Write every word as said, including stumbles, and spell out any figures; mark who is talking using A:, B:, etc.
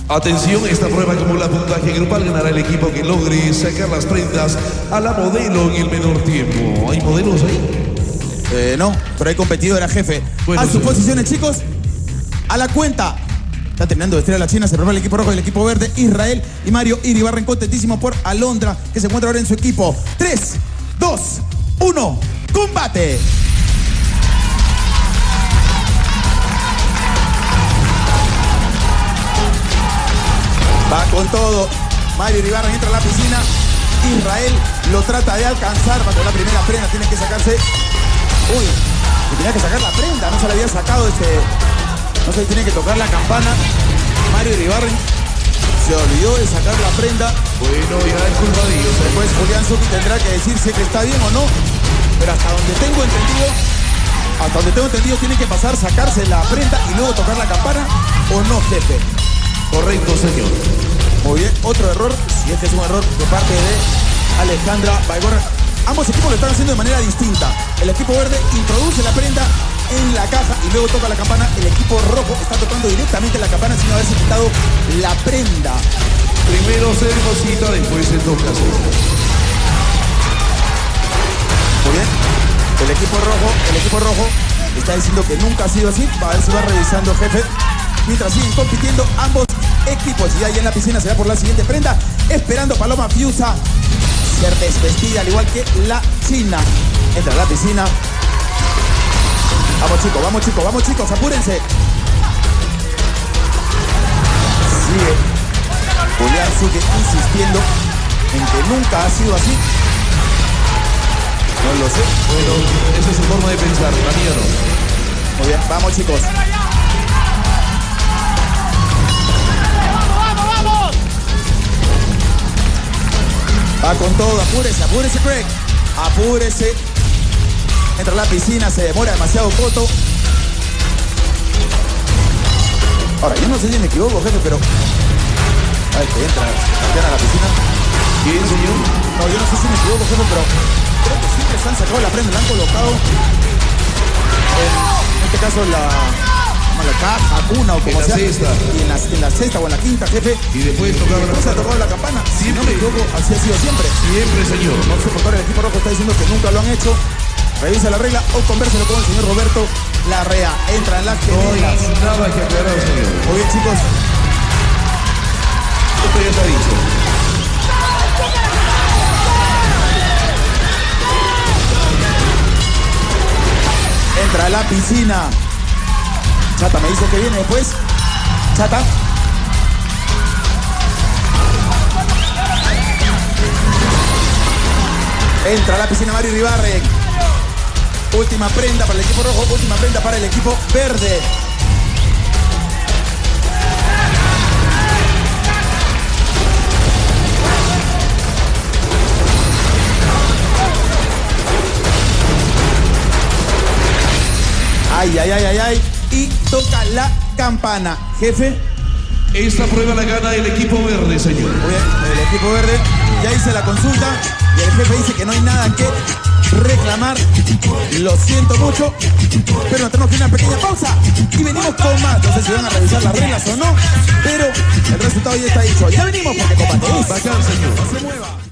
A: Atención, esta prueba acumula puntaje grupal. Ganará el equipo que logre sacar las prendas a la modelo en el menor tiempo. ¿Hay modelos ahí?
B: Eh, no, pero hay competidora, jefe.
A: Bueno,
B: a sus
A: sí.
B: posiciones, chicos. A la cuenta. Está terminando de estrella la China. Se prepara el equipo rojo y el equipo verde. Israel y Mario Iribarren, contentísimo por Alondra, que se encuentra ahora en su equipo. tres, dos, uno, ¡combate! Va con todo. Mario Iribarren entra a la piscina. Israel lo trata de alcanzar. Va con la primera prenda. Tiene que sacarse. Uy, se tenía que sacar la prenda. No se la había sacado ese. No se tiene que tocar la campana. Mario Iribarren se olvidó de sacar la prenda.
A: Bueno, ya es culpa de ellos.
B: Después Julián Zucchi tendrá que decirse que está bien o no. Pero hasta donde tengo entendido, hasta donde tengo entendido, tiene que pasar, sacarse la prenda y luego tocar la campana. ¿O no, jefe?
A: Correcto, señor.
B: Muy bien, otro error, si es que es un error de parte de Alejandra Baigorra. Ambos equipos lo están haciendo de manera distinta. El equipo verde introduce la prenda en la caja y luego toca la campana. El equipo rojo está tocando directamente la campana sin haberse quitado la prenda.
A: Primero se deposita, después se toca.
B: Muy bien. El equipo rojo, el equipo rojo está diciendo que nunca ha sido así. Va a ver si va revisando, jefe. Mientras siguen compitiendo ambos equipos. Y ahí en la piscina se va por la siguiente prenda. Esperando Paloma Fiusa ser desvestida, al igual que la China. Entra a la piscina. Vamos, chicos, vamos, chicos, vamos, chicos, apúrense. Sigue Julián Zucchi insistiendo en que nunca ha sido así. No lo sé.
A: Bueno, esa es su forma de pensar, la mía no.
B: Muy bien, vamos, chicos. Va con todo, apúrese, apúrese, Craig. Apúrese. Entra a la piscina, se demora demasiado Coto. Ahora, yo no sé si me equivoco, jefe, pero... A ver, que entra, entra a la piscina.
A: ¿Quién, señor?
B: No, yo no sé si me equivoco, jefe, pero... Creo que siempre se han sacado la prenda, la han colocado... En, en este caso, la... la caja, cuna o como
A: en la
B: sea.
A: Cesta.
B: Y en la, en la cesta o en la quinta, jefe.
A: Y después tocar la
B: Después se ha
A: campana.
B: tocado la campana. Si no
A: Siempre.
B: me equivoco, así ha sido siempre.
A: Siempre, señor.
B: No sé por qué el equipo rojo está diciendo que nunca lo han hecho. Revisa la regla o convérselo con el señor Roberto Larrea. Entra en las
A: No hay
B: gemelas.
A: nada que aclarar, señor.
B: Muy bien, chicos.
A: Esto ya está dicho.
B: Entra a la piscina. Chata me dice que viene después. Chata. Entra a la piscina Mario Iribarren. Última prenda para el equipo rojo, última prenda para el equipo verde. Ay, ay, ay, ay, ay. Y toca la campana. Jefe.
A: Esta prueba la gana el equipo verde, señor.
B: Muy bien, el equipo verde ya hice la consulta y el jefe dice que no hay nada que reclamar. Lo siento mucho, pero nos tenemos que ir a una pequeña pausa y venimos con más. No sé si van a revisar las reglas o no, pero el resultado ya está dicho. Ya venimos porque combate es
A: Bacán, señor.
B: no se mueva.